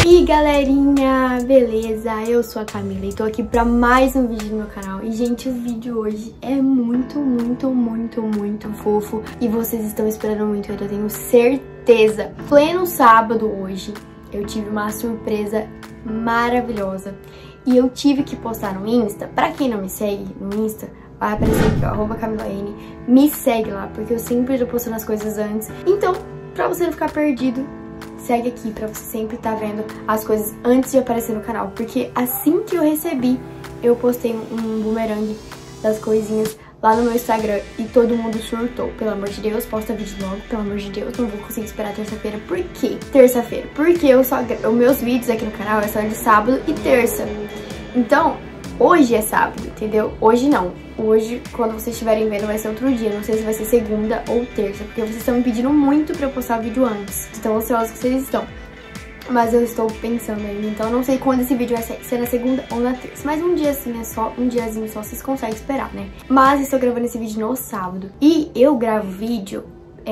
aí, galerinha, beleza? Eu sou a Camila e tô aqui pra mais um vídeo no meu canal. E, gente, o vídeo hoje é muito fofo e vocês estão esperando muito, eu tenho certeza. Pleno sábado hoje, eu tive uma surpresa maravilhosa e eu tive que postar no Insta. Pra quem não me segue no Insta, vai aparecer aqui, ó, @CamilaN. Me segue lá, porque eu sempre tô postando as coisas antes. Então, pra você não ficar perdido, segue aqui pra você sempre estar vendo as coisas antes de aparecer no canal. Porque assim que eu recebi, eu postei um bumerangue das coisinhas lá no meu Instagram e todo mundo surtou. Pelo amor de Deus, posta vídeo logo, pelo amor de Deus, não vou conseguir esperar terça-feira. Por quê? Terça-feira? Porque os meus vídeos aqui no canal é só de sábado e terça. Então, hoje é sábado, entendeu? Hoje não. Hoje, quando vocês estiverem vendo, vai ser outro dia. Não sei se vai ser segunda ou terça, porque vocês estão me pedindo muito pra eu postar vídeo antes. Estão ansiosos que vocês estão. Mas eu estou pensando ainda, então eu não sei quando esse vídeo vai sair, se é na segunda ou na terça. Mas um dia assim, é só um diazinho só, vocês conseguem esperar, né? Mas estou gravando esse vídeo no sábado. E eu gravo vídeo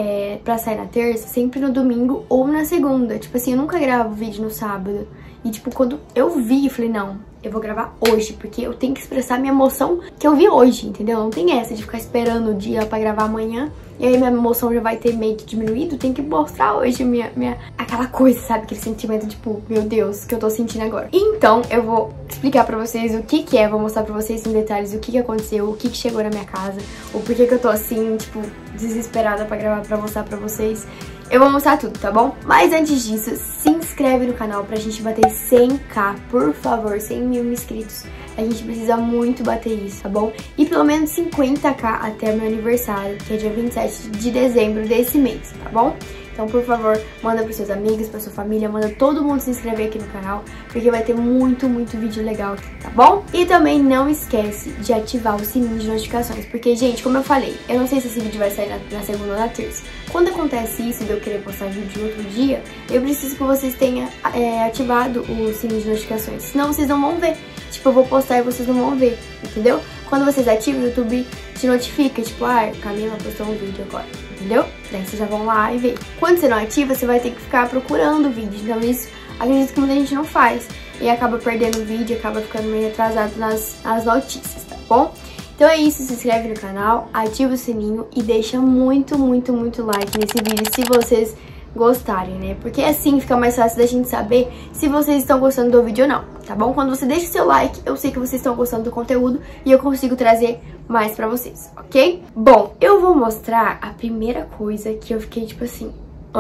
pra sair na terça, sempre no domingo ou na segunda. Tipo assim, eu nunca gravo vídeo no sábado. E tipo, quando eu vi, eu falei, não, eu vou gravar hoje, porque eu tenho que expressar minha emoção que eu vi hoje, entendeu? Não tem essa de ficar esperando o dia pra gravar amanhã, e aí minha emoção já vai ter meio que diminuído. Tem que mostrar hoje aquela coisa, sabe? Aquele sentimento, tipo, meu Deus, que eu tô sentindo agora. Então, eu vou explicar pra vocês o que que é, vou mostrar pra vocês em detalhes o que que aconteceu, o que que chegou na minha casa, o porquê que eu tô assim, tipo, desesperada pra gravar, pra mostrar pra vocês. Eu vou mostrar tudo, tá bom? Mas antes disso, se inscreve no canal pra gente bater 100k, por favor, 100 mil inscritos. A gente precisa muito bater isso, tá bom? E pelo menos 50k até meu aniversário, que é dia 27 de dezembro desse mês, tá bom? Então, por favor, manda pros seus amigos, pra sua família, manda todo mundo se inscrever aqui no canal, porque vai ter muito vídeo legal aqui, tá bom? E também não esquece de ativar o sininho de notificações, porque, gente, como eu falei, eu não sei se esse vídeo vai sair na segunda ou na terça. Quando acontece isso de eu querer postar vídeo outro dia, eu preciso que vocês tenham ativado o sininho de notificações, senão vocês não vão ver. Tipo, eu vou postar e vocês não vão ver, entendeu? Quando vocês ativam, o YouTube te notifica, tipo, ah, Camila postou um vídeo agora, entendeu? Daí vocês já vão lá e vê. Quando você não ativa, você vai ter que ficar procurando o vídeo. Então isso, acredito que muita gente não faz. E acaba perdendo o vídeo, acaba ficando meio atrasado nas notícias, tá bom? Então é isso, se inscreve no canal, ativa o sininho e deixa muito like nesse vídeo se vocês gostarem, né? Porque assim fica mais fácil da gente saber se vocês estão gostando do vídeo ou não, tá bom? Quando você deixa o seu like, eu sei que vocês estão gostando do conteúdo e eu consigo trazer mais pra vocês, ok? Bom, eu vou mostrar a primeira coisa que eu fiquei tipo assim,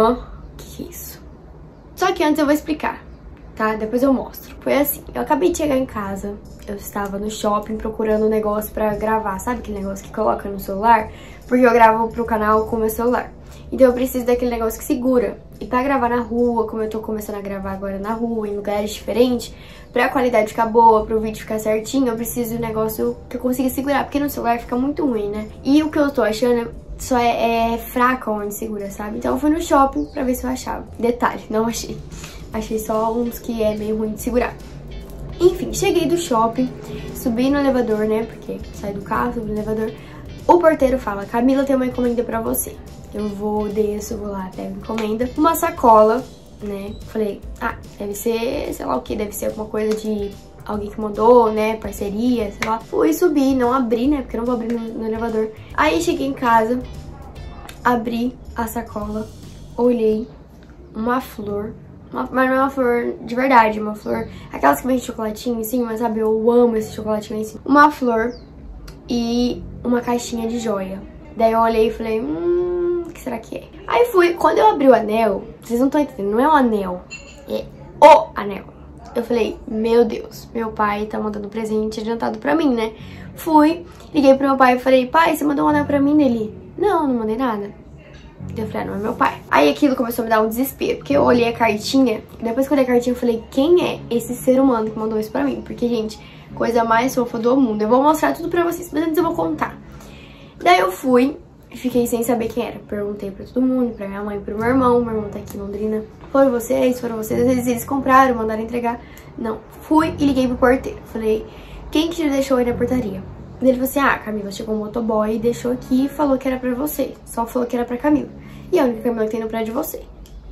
que é isso? Só que antes eu vou explicar, tá? Depois eu mostro. Foi assim, eu acabei de chegar em casa, eu estava no shopping procurando um negócio pra gravar, sabe aquele negócio que coloca no celular? Porque eu gravo pro canal com o meu celular. Então eu preciso daquele negócio que segura. E pra gravar na rua, como eu tô começando a gravar agora na rua, em lugares diferentes, pra qualidade ficar boa, pro vídeo ficar certinho, eu preciso de um negócio que eu consiga segurar, porque no celular fica muito ruim, né? E o que eu tô achando só é fraca onde segura, sabe? Então eu fui no shopping pra ver se eu achava. Detalhe, não achei. Achei só uns que é meio ruim de segurar. Enfim, cheguei do shopping, subi no elevador, né? Porque saí do carro, subi no elevador. O porteiro fala, Camila, tem uma encomenda pra você. Eu desço, vou lá, pego encomenda. Uma sacola, né? Falei, deve ser, sei lá o que, deve ser alguma coisa de alguém que mandou, né? Parceria, sei lá. Fui subir, não abri, né? Porque eu não vou abrir no elevador. Aí cheguei em casa, abri a sacola, olhei, uma flor. Mas não é uma flor de verdade, uma flor... Aquelas que vem de chocolatinho em cima, sabe? Eu amo esse chocolatinho em cima. Uma flor e uma caixinha de joia. Daí eu olhei e falei, o que será que é? Aí fui, quando eu abri o anel, vocês não estão entendendo, não é um anel, é o anel. Eu falei, meu Deus, meu pai tá mandando presente adiantado pra mim, né? Fui, liguei pro meu pai e falei, pai, você mandou um anel pra mim dele? Não mandei nada. Eu falei, não é meu pai. Aí aquilo começou a me dar um desespero, porque eu olhei a cartinha, e depois que eu olhei a cartinha eu falei, quem é esse ser humano que mandou isso pra mim? Porque, gente, coisa mais fofa do mundo. Eu vou mostrar tudo pra vocês, mas antes eu vou contar. Daí eu fui, fiquei sem saber quem era. Perguntei pra todo mundo, pra minha mãe, pro meu irmão tá aqui em Londrina. Foram vocês? Às vezes eles compraram, mandaram entregar. Não, fui e liguei pro porteiro. Falei, quem que te deixou aí na portaria? Ele falou assim, Camila, chegou um motoboy e deixou aqui e falou que era pra você. Só falou que era pra Camila. E a única Camila que tem no prédio é você.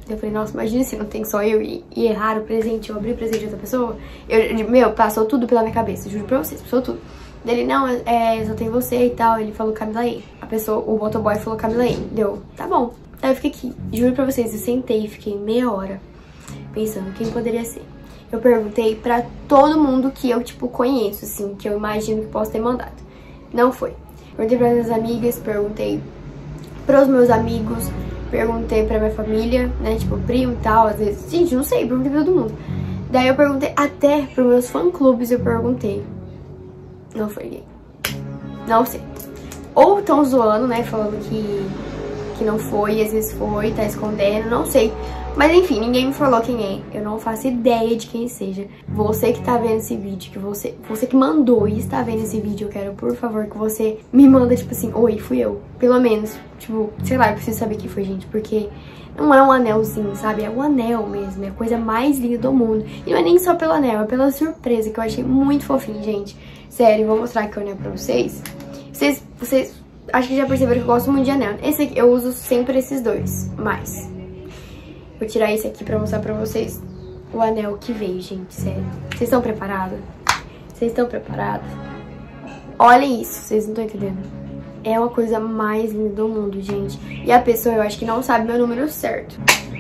Eu falei, nossa, imagina se não tem só eu e errar o presente, eu abrir o presente de outra pessoa. Meu, passou tudo pela minha cabeça, juro pra vocês, passou tudo. Ele, não, só tem você e tal. Ele falou Camila E. O motoboy falou Camila E. Deu, tá bom. Aí eu fiquei aqui, juro pra vocês, eu sentei e fiquei meia hora pensando quem poderia ser. Eu perguntei pra todo mundo que eu, tipo, conheço, assim, que eu imagino que posso ter mandado. Não foi. Perguntei pras minhas amigas, perguntei pros meus amigos, perguntei pra minha família, né, tipo, primo e tal, às vezes. Gente, não sei, perguntei pra todo mundo. Daí eu perguntei até pros meus fã-clubes, eu perguntei. Não foi ninguém. Não sei. Ou tão zoando, né, falando que não foi, às vezes foi, tá escondendo, não sei. Mas enfim, ninguém me falou quem é. Eu não faço ideia de quem seja. Você que tá vendo esse vídeo, que você que mandou e está vendo esse vídeo, eu quero, por favor, que você me manda, tipo assim, oi, fui eu. Pelo menos, tipo, sei lá, eu preciso saber quem foi, gente, porque não é um anelzinho, sabe? É um anel mesmo, é a coisa mais linda do mundo. E não é nem só pelo anel, é pela surpresa, que eu achei muito fofinho, gente. Sério, vou mostrar aqui o anel pra vocês. Vocês acho que já perceberam que eu gosto muito de anel. Esse aqui, eu uso sempre esses dois, mas vou tirar esse aqui pra mostrar pra vocês o anel que veio, gente, sério. Vocês estão preparados? Vocês estão preparados? Olhem isso, vocês não estão entendendo. É uma coisa mais linda do mundo, gente. E a pessoa, eu acho que não sabe meu número certo.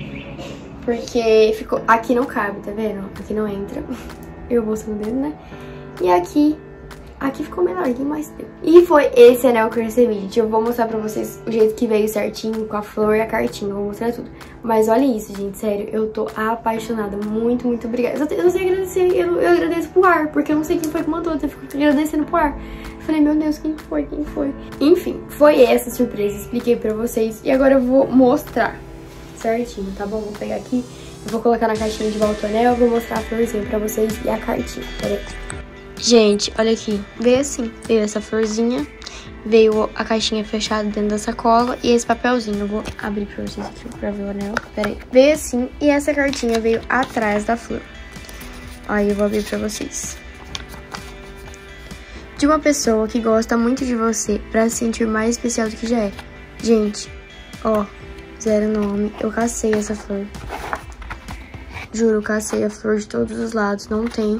Porque ficou... Aqui não cabe, tá vendo? Aqui não entra. Eu vou mostrando o dedo, né? E aqui ficou menorzinho, mas deu. E foi esse anel que eu recebi, gente. Eu vou mostrar pra vocês o jeito que veio certinho, com a flor e a cartinha. Eu vou mostrar tudo. Mas olha isso, gente, sério. Eu tô apaixonada. Muito, muito obrigada. Eu não sei agradecer. Eu agradeço pro ar, porque eu não sei quem foi que mandou. Eu fico agradecendo pro ar. Falei, meu Deus, quem foi? Quem foi? Enfim, foi essa surpresa. Expliquei pra vocês. E agora eu vou mostrar certinho, tá bom? Vou pegar aqui. Eu vou colocar na caixinha de volta o anel. Eu vou mostrar a florzinha pra vocês e a cartinha. Peraí. Gente, olha aqui, veio assim, veio essa florzinha, veio a caixinha fechada dentro da sacola e esse papelzinho. Eu vou abrir pra vocês aqui pra ver o anel, peraí. Veio assim e essa cartinha veio atrás da flor. Aí eu vou abrir pra vocês. De uma pessoa que gosta muito de você pra se sentir mais especial do que já é. Gente, ó, zero nome, eu cacei essa flor. Juro, eu cacei a flor de todos os lados, não tem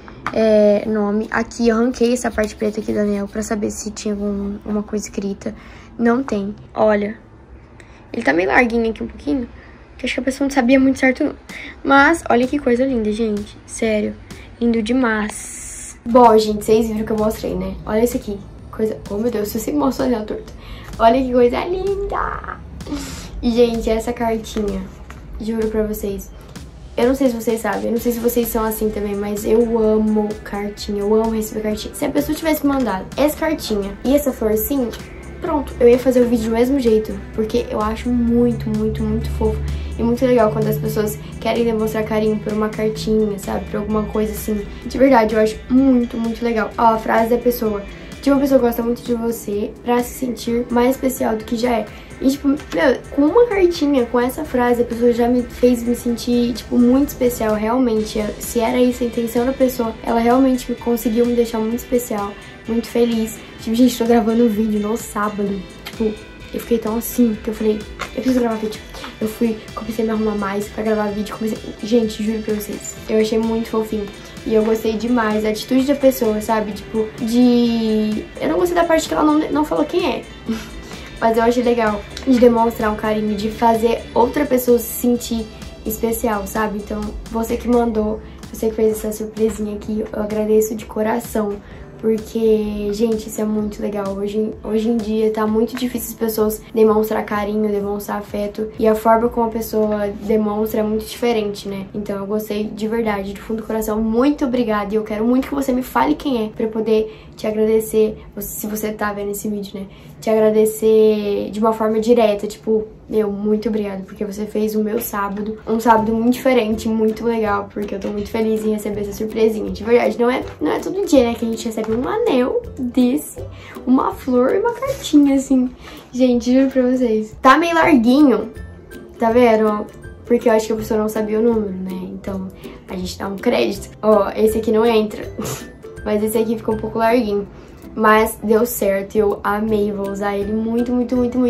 nome. Aqui eu arranquei essa parte preta aqui do anel pra saber se tinha alguma coisa escrita. Não tem. Olha, ele tá meio larguinho aqui um pouquinho, que acho que a pessoa não sabia muito certo não. Mas olha que coisa linda, gente. Sério, lindo demais. Bom, gente, vocês viram que eu mostrei, né? Olha esse aqui. Coisa... Oh, meu Deus, você mostrou o anel torto. Olha que coisa linda. E, gente, essa cartinha, juro pra vocês, eu não sei se vocês sabem, eu não sei se vocês são assim também, mas eu amo cartinha, eu amo receber cartinha. Se a pessoa tivesse mandado essa cartinha e essa florzinha, pronto, eu ia fazer o vídeo do mesmo jeito, porque eu acho muito, muito, muito fofo e muito legal quando as pessoas querem demonstrar carinho por uma cartinha, sabe, por alguma coisa assim. De verdade, eu acho muito, muito legal. Ó, a frase da pessoa: de uma pessoa que gosta muito de você pra se sentir mais especial do que já é. E, tipo, meu, com uma cartinha, com essa frase, a pessoa já me fez me sentir, tipo, muito especial, realmente. Se era isso a intenção da pessoa, ela realmente conseguiu me deixar muito especial, muito feliz. Tipo, gente, tô gravando um vídeo no sábado. Tipo, eu fiquei tão assim, que eu falei, eu preciso gravar vídeo. Eu comecei a me arrumar mais pra gravar vídeo, Gente, juro pra vocês, eu achei muito fofinho. E eu gostei demais da atitude da pessoa, sabe? Tipo, eu não gostei da parte que ela não falou quem é. Mas eu achei legal de demonstrar um carinho, de fazer outra pessoa se sentir especial, sabe? Então, você que mandou, você que fez essa surpresinha aqui, eu agradeço de coração. Porque, gente, isso é muito legal. Hoje em dia tá muito difícil as pessoas demonstrar carinho, demonstrar afeto. E a forma como a pessoa demonstra é muito diferente, né? Então eu gostei de verdade, do fundo do coração. Muito obrigada. E eu quero muito que você me fale quem é, pra eu poder te agradecer, se você tá vendo esse vídeo, né? Te agradecer de uma forma direta, tipo, muito obrigada, porque você fez o meu sábado um sábado muito diferente, muito legal, porque eu tô muito feliz em receber essa surpresinha. De verdade, não é todo dia, né, que a gente recebe um anel desse, uma flor e uma cartinha, assim. Gente, juro pra vocês. Tá meio larguinho, tá vendo? Porque eu acho que a pessoa não sabia o número, né? Então, a gente dá um crédito. Ó, esse aqui não entra, mas esse aqui ficou um pouco larguinho. Mas deu certo, eu amei, vou usar ele muito, muito, muito, muito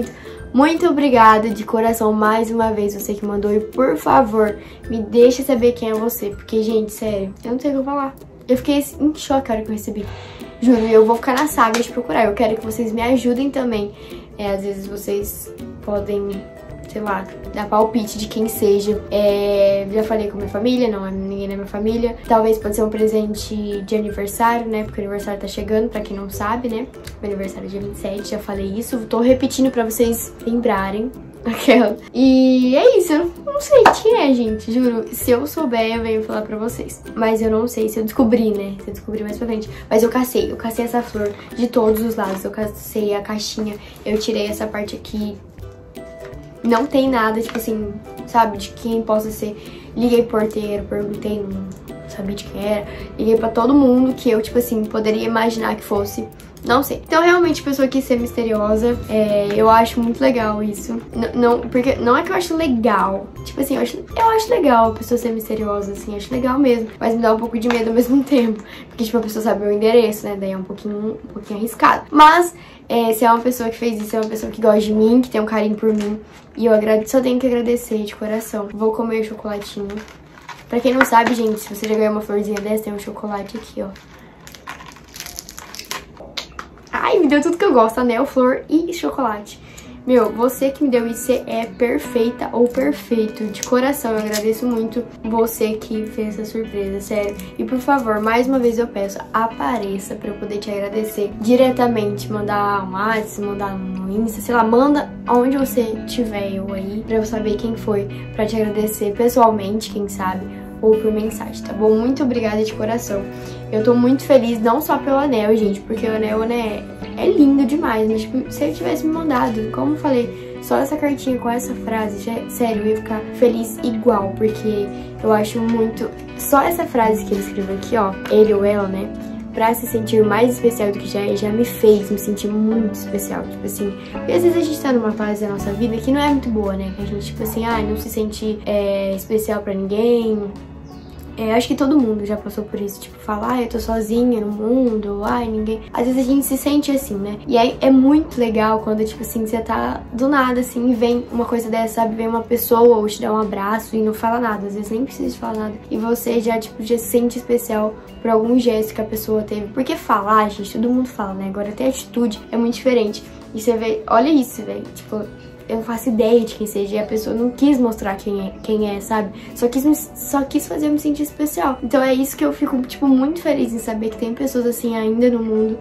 muito obrigada de coração mais uma vez, você que mandou. E por favor, me deixa saber quem é você, porque, gente, sério, eu não sei o que eu falar. Eu fiquei em choque na hora que eu recebi. Juro, eu vou ficar na saga de procurar. Eu quero que vocês me ajudem também. Às vezes vocês podem, sei lá, dar palpite de quem seja. Já falei com minha família, não é ninguém da minha família. Talvez pode ser um presente de aniversário, né? Porque o aniversário tá chegando, pra quem não sabe, né? Meu aniversário é dia 27, já falei isso. Tô repetindo pra vocês lembrarem. Aquela. E é isso, eu não sei quem é, gente, juro. Se eu souber, eu venho falar pra vocês. Mas eu não sei se eu descobri, né? Se eu descobri mais pra frente. Mas eu cacei essa flor de todos os lados. Eu cacei a caixinha, eu tirei essa parte aqui. Não tem nada, tipo assim, sabe, de quem possa ser. Liguei pro porteiro, perguntei, não sabia de quem era. Liguei pra todo mundo que eu, tipo assim, poderia imaginar que fosse. Não sei. Então, realmente, pessoa quis ser misteriosa. Eu acho muito legal isso. Porque não é que eu acho legal. Tipo assim, eu acho legal a pessoa ser misteriosa, assim. Acho legal mesmo. Mas me dá um pouco de medo ao mesmo tempo. Porque, tipo, a pessoa sabe o endereço, né? Daí é um pouquinho arriscado. Mas, se é uma pessoa que fez isso, é uma pessoa que gosta de mim, que tem um carinho por mim. E eu só tenho que agradecer de coração. Vou comer o chocolatinho. Pra quem não sabe, gente, se você já ganhou uma florzinha dessa, tem um chocolate aqui, ó. Ai, me deu tudo que eu gosto, anel, flor e chocolate. Meu, você que me deu isso é perfeita ou perfeito. De coração, eu agradeço muito você que fez essa surpresa, sério. E por favor, mais uma vez eu peço, apareça pra eu poder te agradecer diretamente. Mandar um WhatsApp, mandar no Insta, sei lá, manda onde você tiver eu aí, pra eu saber quem foi, pra te agradecer pessoalmente, quem sabe, ou por mensagem, tá bom? Muito obrigada de coração. Eu tô muito feliz, não só pelo anel, gente, porque o anel, né, é lindo demais, mas tipo, se ele tivesse me mandado, como eu falei, só essa cartinha com essa frase, sério, eu ia ficar feliz igual, porque eu acho muito... Só essa frase que ele escreveu aqui, ó, ele ou ela, né, pra se sentir mais especial do que já me fez me sentir muito especial, tipo assim, porque às vezes a gente tá numa fase da nossa vida que não é muito boa, né, que a gente, tipo assim, não se sente especial pra ninguém. Acho que todo mundo já passou por isso, tipo, falar, eu tô sozinha no mundo, ninguém... Às vezes a gente se sente assim, né? E aí é muito legal quando, tipo assim, você tá do nada, assim, e vem uma coisa dessa, sabe? Vem uma pessoa ou te dá um abraço e não fala nada, às vezes nem precisa falar nada. E você já, tipo, já se sente especial por algum gesto que a pessoa teve. Porque falar, gente, todo mundo fala, né? Agora até atitude é muito diferente. E você vê, olha isso, velho, tipo... Eu não faço ideia de quem seja, e a pessoa não quis mostrar quem é, sabe? Só quis fazer eu me sentir especial. Então é isso que eu fico, tipo, muito feliz em saber que tem pessoas assim ainda no mundo.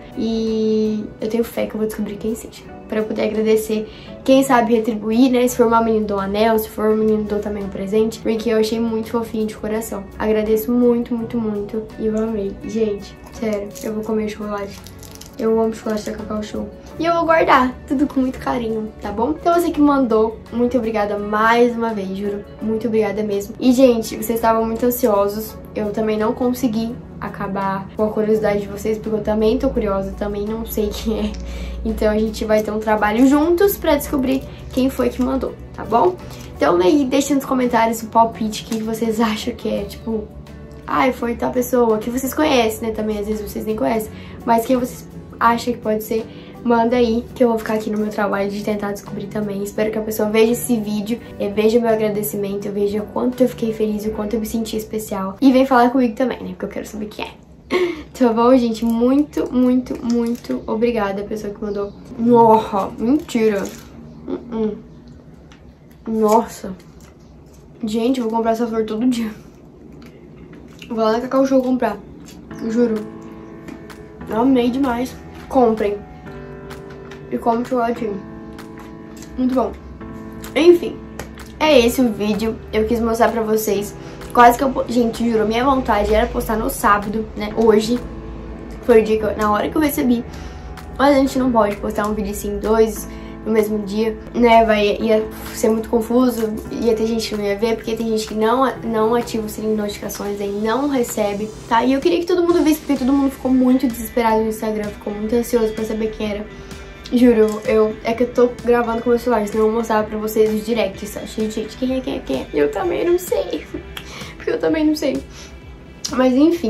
E eu tenho fé que eu vou descobrir quem seja, pra eu poder agradecer. Quem sabe retribuir, né? Se for uma menina, dou um anel. Se for um menino, dou também um presente. Porque eu achei muito fofinho de coração. Agradeço muito, muito, muito. E eu amei. Gente, sério, eu vou comer chocolate. Eu amo chocolate da Cacau Show. E eu vou guardar tudo com muito carinho, tá bom? Então você que mandou, muito obrigada mais uma vez, juro. Muito obrigada mesmo. E, gente, vocês estavam muito ansiosos. Eu também não consegui acabar com a curiosidade de vocês, porque eu também tô curiosa, também não sei quem é. Então a gente vai ter um trabalho juntos pra descobrir quem foi que mandou, tá bom? Então aí, deixa nos comentários o palpite que vocês acham que é, tipo... foi tal pessoa, que vocês conhecem, né? Também, às vezes vocês nem conhecem. Mas quem vocês acham que pode ser... Manda aí, que eu vou ficar aqui no meu trabalho de tentar descobrir também. Espero que a pessoa veja esse vídeo, veja meu agradecimento, veja o quanto eu fiquei feliz, o quanto eu me senti especial. E vem falar comigo também, né? Porque eu quero saber quem é. Tá bom, gente? Muito, muito, muito obrigada a pessoa que mandou. Nossa, mentira. Nossa. Gente, eu vou comprar essa flor todo dia. Vou lá na Cacau Show comprar. Juro. Eu amei demais. Comprem. E come chocolatinho. Muito bom. Enfim, é esse o vídeo. Eu quis mostrar pra vocês. Quase que eu... Gente, juro, minha vontade era postar no sábado, né? Hoje. Foi o dia que na hora que eu recebi. Mas a gente não pode postar um vídeo assim, 2 no mesmo dia, né? Ia ser muito confuso. Ia ter gente que não ia ver, porque tem gente que não ativa o sininho de notificações, aí não recebe, tá? E eu queria que todo mundo visse, porque todo mundo ficou muito desesperado no Instagram. Ficou muito ansioso pra saber quem era. Juro, é que eu tô gravando com o meu celular, senão eu vou mostrar pra vocês os directs, tá? Cheio de gente, quem é? Eu também não sei. Porque eu também não sei. Mas enfim,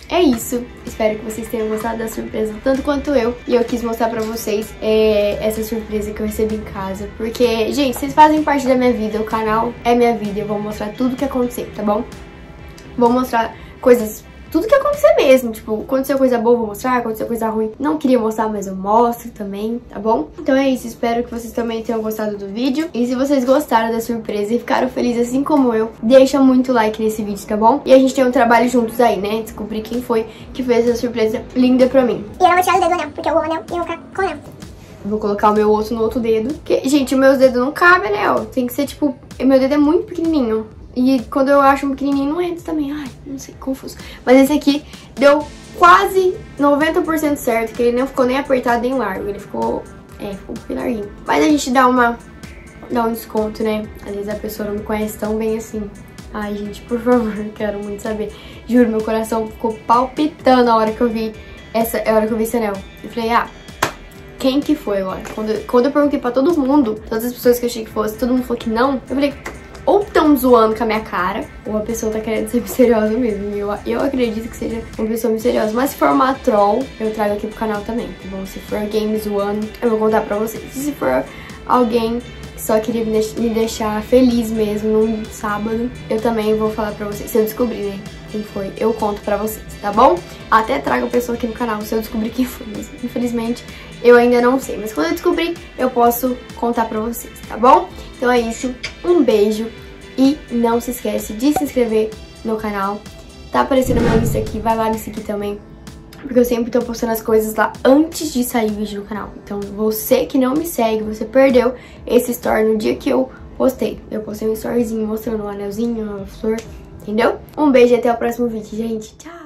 é isso. Espero que vocês tenham gostado da surpresa tanto quanto eu. E eu quis mostrar pra vocês essa surpresa que eu recebi em casa. Porque, gente, vocês fazem parte da minha vida. O canal é minha vida. Eu vou mostrar tudo que acontecer, tá bom? Vou mostrar coisas... Tudo que acontecer mesmo, tipo, aconteceu coisa boa, vou mostrar, aconteceu coisa ruim, não queria mostrar, mas eu mostro também, tá bom? Então é isso, espero que vocês também tenham gostado do vídeo. E se vocês gostaram da surpresa e ficaram felizes assim como eu, deixa muito like nesse vídeo, tá bom? E a gente tem um trabalho juntos aí, né? Descobrir quem foi que fez essa surpresa linda pra mim. E eu não vou tirar o dedo do anel, porque eu amo anel e eu vou ficar com o anel. Vou colocar o meu osso no outro dedo, porque, gente, os meus dedos não cabem, né? Tem que ser, tipo, meu dedo é muito pequenininho. E quando eu acho um pequenininho, não entra também. Ai, não sei, confuso. Mas esse aqui deu quase 90% certo, que ele não ficou nem apertado nem largo. Ele ficou, ficou um pouquinho larguinho. Mas a gente dá um desconto, né? Às vezes a pessoa não me conhece tão bem assim. Ai, gente, por favor, quero muito saber. Juro, meu coração ficou palpitando a hora que eu vi esse anel. Eu falei, quem que foi agora? Quando eu perguntei pra todo mundo, todas as pessoas que eu achei que fosse, todo mundo falou que não, eu falei... Ou tão zoando com a minha cara, ou a pessoa tá querendo ser misteriosa mesmo. E eu acredito que seja uma pessoa misteriosa. Mas se for uma troll, eu trago aqui pro canal também, tá bom? Se for alguém me zoando, eu vou contar pra vocês. E se for alguém que só queria me deixar feliz mesmo num sábado, eu também vou falar pra vocês. Se eu descobrir, né, quem foi, eu conto pra vocês, tá bom? Até trago a pessoa aqui no canal se eu descobrir quem foi. Mas infelizmente eu ainda não sei. Mas quando eu descobrir, eu posso contar pra vocês, tá bom? Então é isso, um beijo e não se esquece de se inscrever no canal. Tá aparecendo meu Insta aqui, vai lá me seguir também, porque eu sempre tô postando as coisas lá antes de sair o vídeo no canal. Então você que não me segue, você perdeu esse story no dia que eu postei. Eu postei um storyzinho mostrando um anelzinho, uma flor, entendeu? Um beijo e até o próximo vídeo, gente. Tchau!